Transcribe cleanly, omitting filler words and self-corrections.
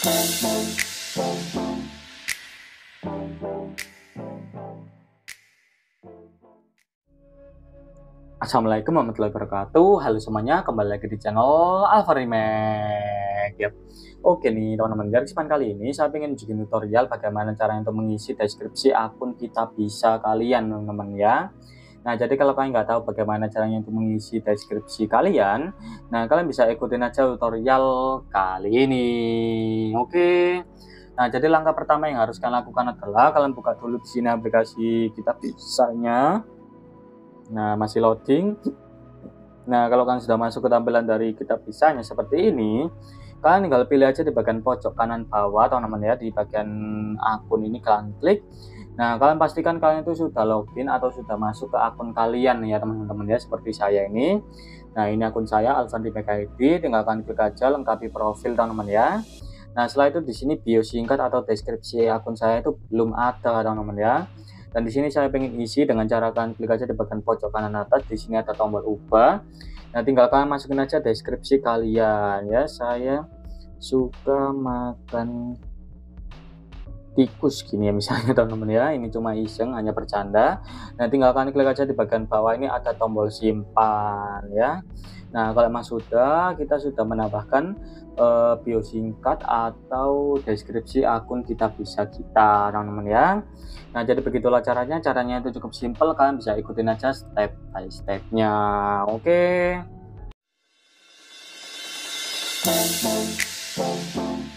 Assalamualaikum warahmatullahi wabarakatuh. Halo semuanya, kembali lagi di channel Alfa Remake. Yap. Oke nih teman-teman, dari kesempatan kali ini saya ingin bikin tutorial bagaimana cara untuk mengisi deskripsi akun Kitabisa kalian teman-teman ya. Nah, jadi kalau kalian nggak tahu bagaimana caranya untuk mengisi deskripsi kalian, nah kalian bisa ikutin aja tutorial kali ini. Oke. Nah, jadi langkah pertama yang harus kalian lakukan adalah kalian buka dulu di sini aplikasi Kitabisanya. Nah, masih loading. Nah, kalau kalian sudah masuk ke tampilan dari Kitabisanya seperti ini, kalian tinggal pilih aja di bagian pojok kanan bawah teman-teman ya, di bagian akun ini kalian klik. Nah, kalian pastikan kalian itu sudah login atau sudah masuk ke akun kalian ya teman-teman ya, seperti saya ini. Nah, ini akun saya Alfa Remake ID, tinggal kalian klik aja lengkapi profil teman-teman ya. Nah, setelah itu di sini bio singkat atau deskripsi akun saya itu belum ada teman-teman ya. Dan di sini saya pengen isi dengan cara kalian klik aja di bagian pojok kanan atas, di sini ada tombol ubah. Nah, tinggal kalian masukin aja deskripsi kalian ya. Saya suka makan tikus gini ya misalnya teman-teman ya. Ini cuma iseng, hanya bercanda. Nah, tinggal kalian klik aja di bagian bawah ini ada tombol simpan ya. Nah, kalau memang kita sudah menambahkan bio singkat atau deskripsi akun Kitabisa kita teman-teman ya. Nah, jadi begitulah caranya itu cukup simpel, kalian bisa ikutin aja step by stepnya. Oke.